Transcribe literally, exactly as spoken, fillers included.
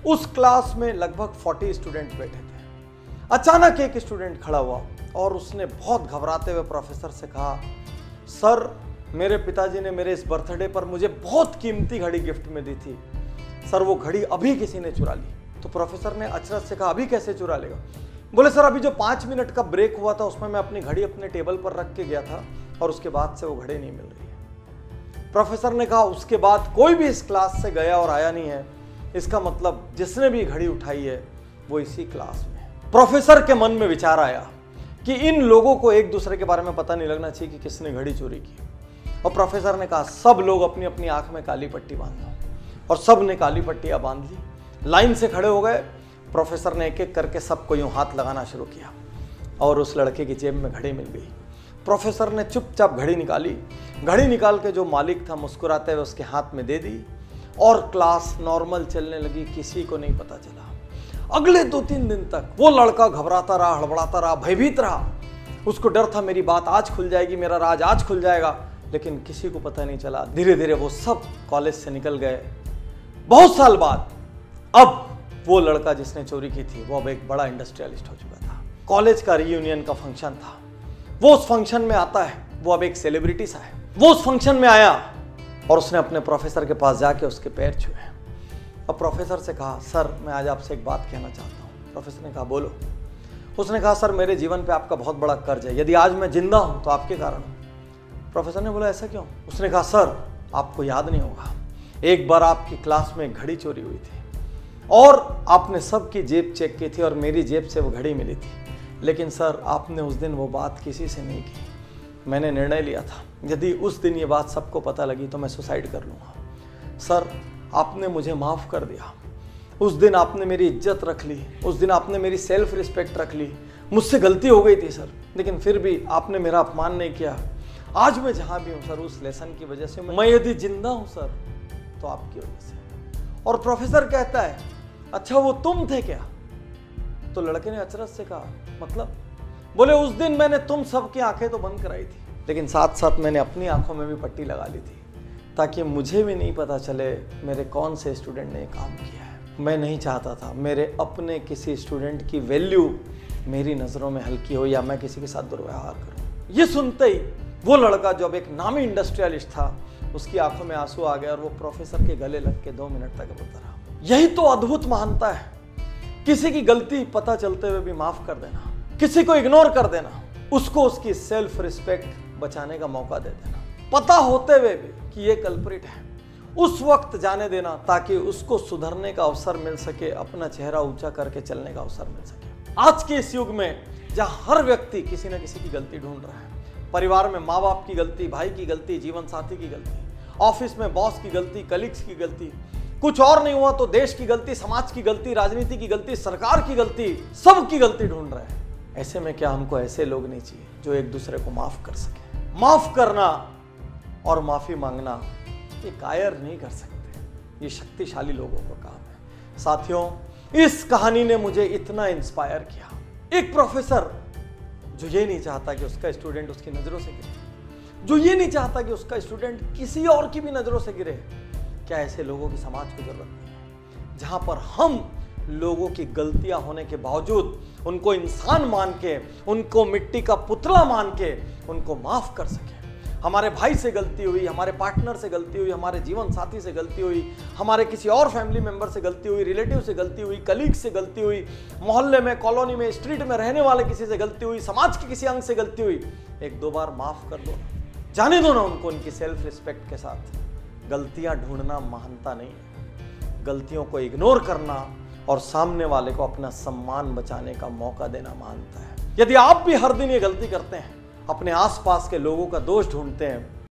उस क्लास में लगभग चालीस स्टूडेंट बैठे थे। अचानक एक स्टूडेंट खड़ा हुआ और उसने बहुत घबराते हुए प्रोफेसर से कहा, सर मेरे पिताजी ने मेरे इस बर्थडे पर मुझे बहुत कीमती घड़ी गिफ्ट में दी थी, सर वो घड़ी अभी किसी ने चुरा ली। तो प्रोफेसर ने अचरज से कहा, अभी कैसे चुरा लेगा? बोले, सर अभी जो पाँच मिनट का ब्रेक हुआ था उसमें मैं अपनी घड़ी अपने टेबल पर रख के गया था और उसके बाद से वो घड़ी नहीं मिल रही है। प्रोफेसर ने कहा, उसके बाद कोई भी इस क्लास से गया और आया नहीं है, इसका मतलब जिसने भी घड़ी उठाई है वो इसी क्लास में है। प्रोफेसर के मन में विचार आया कि इन लोगों को एक दूसरे के बारे में पता नहीं लगना चाहिए कि किसने घड़ी चोरी की। और प्रोफेसर ने कहा, सब लोग अपनी अपनी आंख में काली पट्टी बांध लो। और सब ने काली पट्टियां बांध ली, लाइन से खड़े हो गए। प्रोफेसर ने एक एक करके सबको यूं हाथ लगाना शुरू किया और उस लड़के की जेब में घड़ी मिल गई। प्रोफेसर ने चुपचाप घड़ी निकाली, घड़ी निकाल के जो मालिक था मुस्कुराते हुए उसके हाथ में दे दी और क्लास नॉर्मल चलने लगी, किसी को नहीं पता चला। अगले दो तीन दिन तक वो लड़का घबराता रहा, हड़बड़ाता रहा, भयभीत रहा। उसको डर था मेरी बात आज खुल जाएगी, मेरा राज आज खुल जाएगा, लेकिन किसी को पता नहीं चला। धीरे धीरे वो सब कॉलेज से निकल गए। बहुत साल बाद अब वो लड़का जिसने चोरी की थी वो अब एक बड़ा इंडस्ट्रियलिस्ट हो चुका था। कॉलेज का रीयूनियन का फंक्शन था, वो उस फंक्शन में आता है, वो अब एक सेलिब्रिटी सा है। वो उस फंक्शन में आया और उसने अपने प्रोफेसर के पास जाके उसके पैर छुए। अब प्रोफेसर से कहा, सर मैं आज आपसे एक बात कहना चाहता हूँ। प्रोफेसर ने कहा, बोलो। उसने कहा, सर मेरे जीवन पे आपका बहुत बड़ा कर्ज है, यदि आज मैं जिंदा हूँ तो आपके कारण। प्रोफेसर ने बोला, ऐसा क्यों? उसने कहा, सर आपको याद नहीं होगा, एक बार आपकी क्लास में एक घड़ी चोरी हुई थी और आपने सबकी जेब चेक की थी और मेरी जेब से वो घड़ी मिली थी, लेकिन सर आपने उस दिन वो बात किसी से नहीं की। मैंने निर्णय लिया था यदि उस दिन ये बात सबको पता लगी तो मैं सुसाइड कर लूँगा। सर आपने मुझे माफ़ कर दिया, उस दिन आपने मेरी इज्जत रख ली, उस दिन आपने मेरी सेल्फ रिस्पेक्ट रख ली। मुझसे गलती हो गई थी सर, लेकिन फिर भी आपने मेरा अपमान नहीं किया। आज मैं जहाँ भी हूँ सर उस लेसन की वजह से, मैं यदि जिंदा हूँ सर तो आपकी वजह से। और प्रोफेसर कहता है, अच्छा वो तुम थे क्या? तो लड़के ने अचरज से कहा, मतलब? बोले, उस दिन मैंने तुम सबकी आंखें तो बंद कराई थी, लेकिन साथ साथ मैंने अपनी आंखों में भी पट्टी लगा ली थी ताकि मुझे भी नहीं पता चले मेरे कौन से स्टूडेंट ने ये काम किया है। मैं नहीं चाहता था मेरे अपने किसी स्टूडेंट की वैल्यू मेरी नज़रों में हल्की हो या मैं किसी के साथ दुर्व्यवहार करूं। ये सुनते ही वो लड़का जो अब एक नामी इंडस्ट्रियलिस्ट था, उसकी आंखों में आंसू आ गया और वो प्रोफेसर के गले लग के दो मिनट तक रोता रहा। यही तो अद्भुत महानता है, किसी की गलती पता चलते हुए भी माफ कर देना, किसी को इग्नोर कर देना, उसको उसकी सेल्फ रिस्पेक्ट बचाने का मौका दे देना, पता होते हुए भी कि ये कल्प्रिट है, उस वक्त जाने देना ताकि उसको सुधरने का अवसर मिल सके, अपना चेहरा ऊंचा करके चलने का अवसर मिल सके। आज के इस युग में जहां हर व्यक्ति किसी न किसी की गलती ढूंढ रहा है, परिवार में माँ बाप की गलती, भाई की गलती, जीवन साथी की गलती, ऑफिस में बॉस की गलती, कलीग्स की गलती, कुछ और नहीं हुआ तो देश की गलती, समाज की गलती, राजनीति की गलती, सरकार की गलती, सबकी गलती ढूंढ रहे हैं। ऐसे में क्या हमको ऐसे लोग नहीं चाहिए जो एक दूसरे को माफ कर सके? माफ करना और माफी मांगना ये कायर नहीं कर सकते, ये शक्तिशाली लोगों का काम है। साथियों, इस कहानी ने मुझे इतना इंस्पायर किया। एक प्रोफेसर जो ये नहीं चाहता कि उसका स्टूडेंट उसकी नजरों से गिरे, जो ये नहीं चाहता कि उसका स्टूडेंट किसी और की भी नजरों से गिरे, क्या ऐसे लोगों की समाज को जरूरत नहीं है जहां पर हम लोगों की गलतियां होने के बावजूद उनको इंसान मान के, उनको मिट्टी का पुतला मान के उनको माफ कर सके। हमारे भाई से गलती हुई, हमारे पार्टनर से गलती हुई, हमारे जीवन साथी से गलती हुई, हमारे किसी और फैमिली मेंबर से गलती हुई, रिलेटिव से गलती हुई, कलीग से गलती हुई, मोहल्ले में, कॉलोनी में, स्ट्रीट में रहने वाले किसी से गलती हुई, समाज के किसी अंग से गलती हुई, एक दो बार माफ कर दो, जाने दो ना उनको उनकी सेल्फ रिस्पेक्ट के साथ। गलतियां ढूंढना महानता नहीं है, गलतियों को इग्नोर करना और सामने वाले को अपना सम्मान बचाने का मौका देना महानता है। यदि आप भी हर दिन ये गलती करते हैं, अपने आसपास के लोगों का दोष ढूंढते हैं,